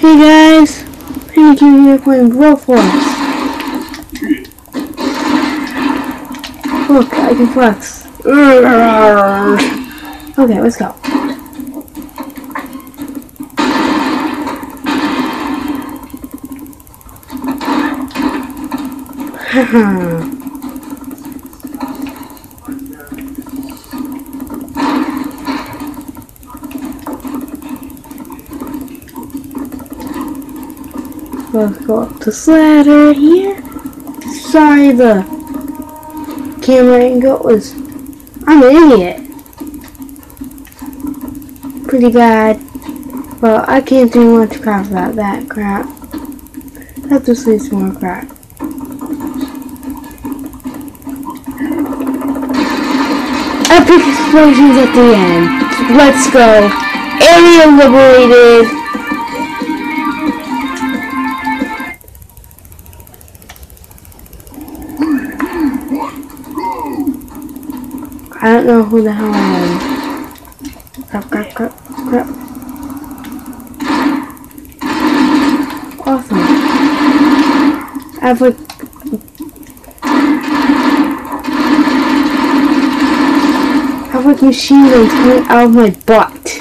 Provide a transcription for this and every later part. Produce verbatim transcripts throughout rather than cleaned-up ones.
Hey guys, Panic here playing Roblox. Look, I can flex. Okay, let's go. Haha. Let's go up this ladder here. Sorry, the camera angle was. I'm an idiot. Pretty bad. Well, I can't do much crap about that crap. I have to say some more crap. Epic explosions at the end. Let's go. Area liberated. I don't know who the hell I am. Crap, crap, crap, crap. Awesome. I have like... I have like machine guns coming out of my butt.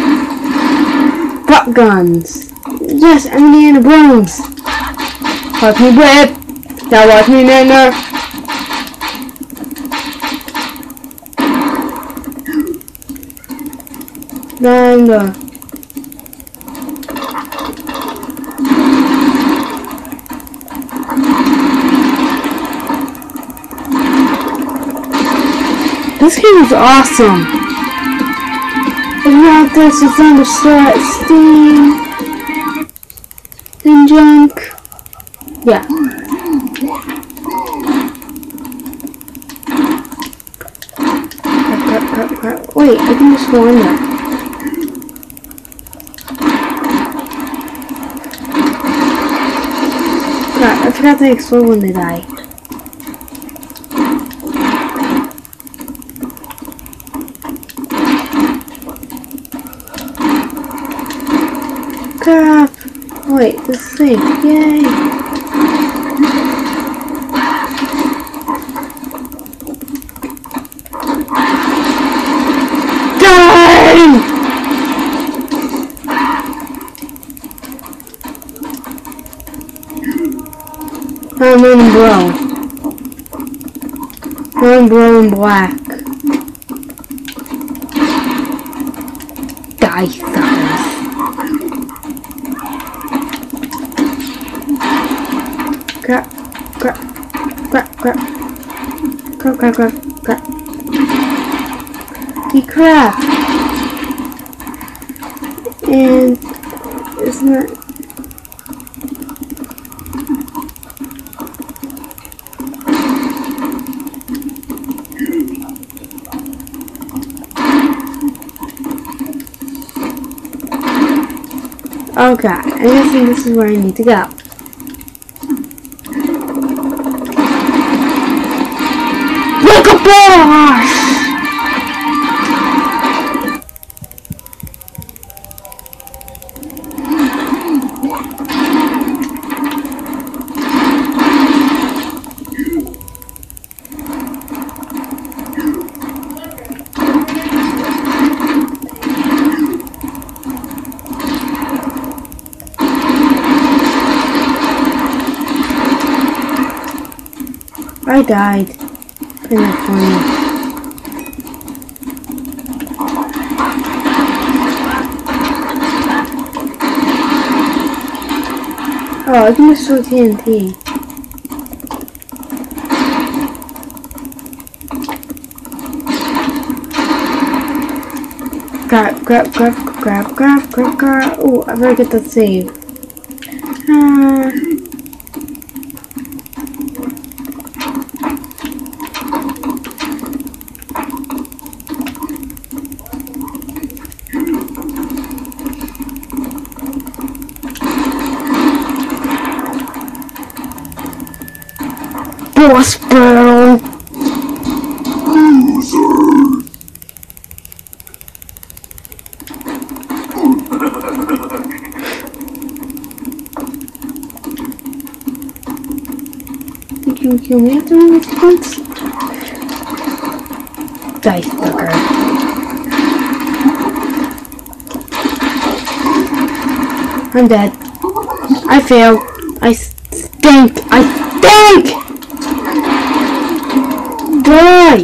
Butt guns. Yes, I'm Indiana Jones. Watch me whip. Now watch me manner. And uh, this game is awesome. If you want this, it's on the store at Steam and junk. Yeah. Crap, crap, crap, crap. Wait, I can just go in there. I forgot they explode when they die. Crap! Wait, this is safe. Yay! Die! I'm in bro. I'm bro in black. Die, thumbs. Crap, crap, crap, crap. Crap, crap, crap, crap. He crap. And it's not. Okay, I'm guessing this is where I need to go. Like a boss! I died. Isn't that funny? Oh, I can just throw T N T. Grab, grab, grab, grab, grab, grab, grab. Oh, I better get that save. Uh, Boss battle! Loser! Can you kill me after one once? Die, sucker. I'm dead. I fail. I stink. I stink! Die!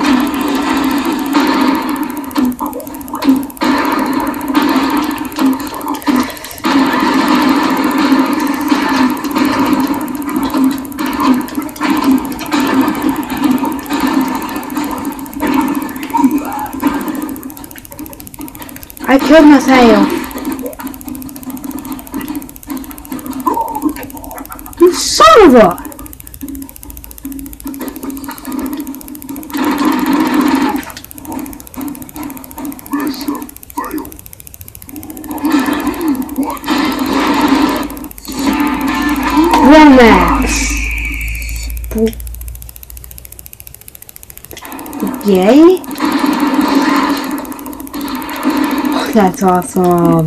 I killed myself. You son of a! Romax. Yay? That's awesome.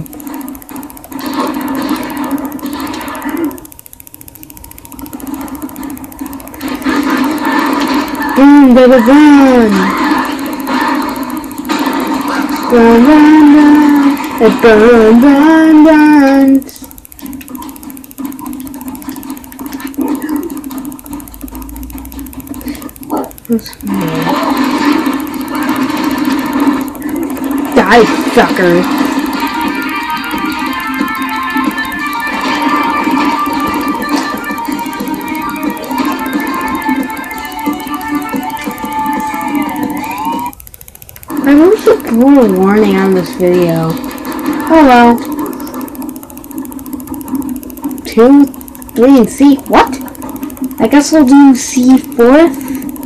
Boom, baby, run! Run, run, run! And run, run, run! Die, sucker! I really should put a warning on this video. Oh well. Two, three, and C. What? I guess we'll do C fourth.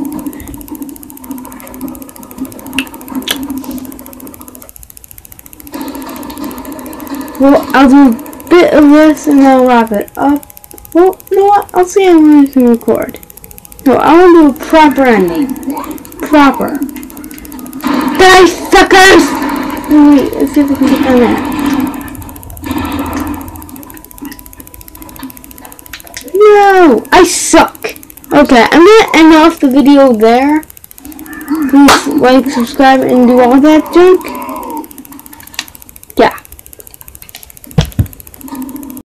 Well, I'll do a bit of this and then I'll wrap it up. Well, you know what? I'll see how long I can record. No, I want to do a proper ending. Proper. Die, suckers! Wait, let's see if we can get down there. No! I suck! Okay, I'm gonna end off the video there. Please like, subscribe, and do all that junk.